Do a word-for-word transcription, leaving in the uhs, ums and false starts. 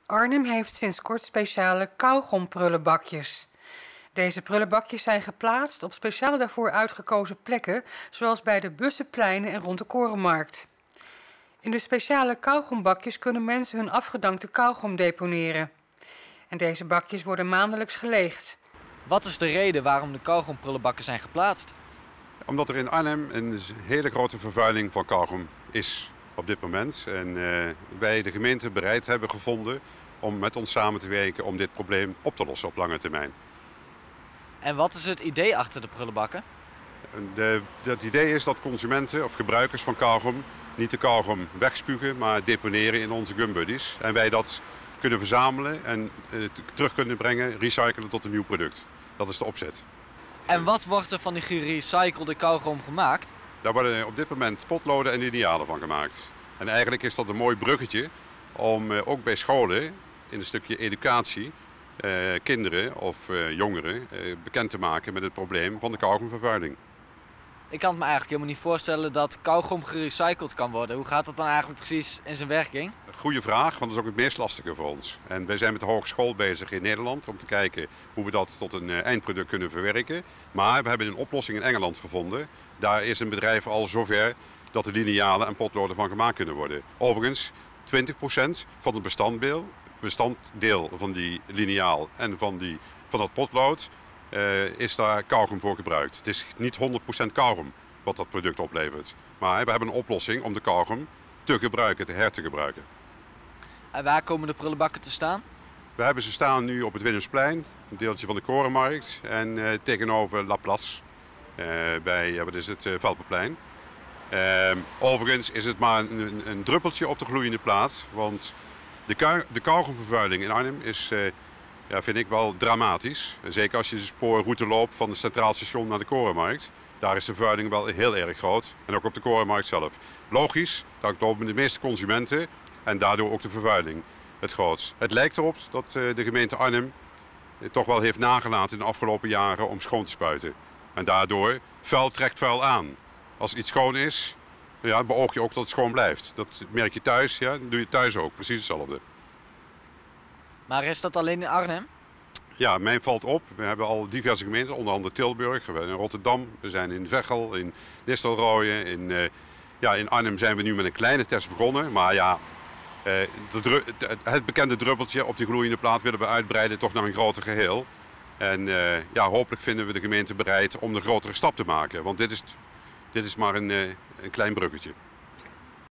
Arnhem heeft sinds kort speciale kauwgomprullenbakjes. Deze prullenbakjes zijn geplaatst op speciaal daarvoor uitgekozen plekken, zoals bij de bussenpleinen en rond de Korenmarkt. In de speciale kauwgombakjes kunnen mensen hun afgedankte kauwgom deponeren. En deze bakjes worden maandelijks geleegd. Wat is de reden waarom de kauwgomprullenbakken zijn geplaatst? Omdat er in Arnhem een hele grote vervuiling van kauwgom is op dit moment. En uh, wij de gemeente bereid hebben gevonden om met ons samen te werken om dit probleem op te lossen op lange termijn. En wat is het idee achter de prullenbakken? De, het idee is dat consumenten of gebruikers van kauwgom niet de kauwgom wegspugen, maar deponeren in onze gumbuddies. En wij dat kunnen verzamelen en uh, terug kunnen brengen, recyclen tot een nieuw product. Dat is de opzet. En wat wordt er van die gerecyclede kauwgom gemaakt? Daar worden op dit moment potloden en linealen van gemaakt. En eigenlijk is dat een mooi bruggetje om uh, ook bij scholen in een stukje educatie uh, kinderen of uh, jongeren uh, bekend te maken met het probleem van de kauwgomvervuiling. Ik kan het me eigenlijk helemaal niet voorstellen dat kauwgom gerecycled kan worden. Hoe gaat dat dan eigenlijk precies in zijn werking? Goeie vraag, want dat is ook het meest lastige voor ons. En wij zijn met de hogeschool bezig in Nederland om te kijken hoe we dat tot een uh, eindproduct kunnen verwerken. Maar we hebben een oplossing in Engeland gevonden. Daar is een bedrijf al zover dat de linealen en potloden van gemaakt kunnen worden. Overigens, twintig procent van het bestanddeel, bestanddeel van die lineaal en van, die, van dat potlood uh, is daar kauwgom voor gebruikt. Het is niet honderd procent kauwgom wat dat product oplevert. Maar we hebben een oplossing om de kauwgom te gebruiken, te her te gebruiken. En waar komen de prullenbakken te staan? We hebben ze staan nu op het Willemsplein, een deeltje van de Korenmarkt en uh, tegenover La Place, uh, bij uh, wat is het, uh, Velperplein. Uh, overigens is het maar een, een druppeltje op de gloeiende plaat, want de, ku de kauwgomvervuiling in Arnhem is, uh, ja, vind ik wel dramatisch. Zeker als je de spoorroute loopt van het Centraal Station naar de Korenmarkt. Daar is de vervuiling wel heel erg groot en ook op de Korenmarkt zelf. Logisch, dat lopen de meeste consumenten en daardoor ook de vervuiling het grootst. Het lijkt erop dat uh, de gemeente Arnhem toch wel heeft nagelaten in de afgelopen jaren om schoon te spuiten. En daardoor, vuil trekt vuil aan. Als iets schoon is, ja, beoog je ook dat het schoon blijft. Dat merk je thuis, ja, dat doe je thuis ook, precies hetzelfde. Maar is dat alleen in Arnhem? Ja, mij valt op. We hebben al diverse gemeenten, onder andere Tilburg, we zijn in Rotterdam, we zijn in Veghel, in Nistelrooy. In, uh, ja, in Arnhem zijn we nu met een kleine test begonnen, maar ja, uh, de het bekende druppeltje op die gloeiende plaat willen we uitbreiden toch naar een groter geheel. En uh, ja, hopelijk vinden we de gemeente bereid om de grotere stap te maken, want dit is, dit is maar een, uh, een klein bruggetje.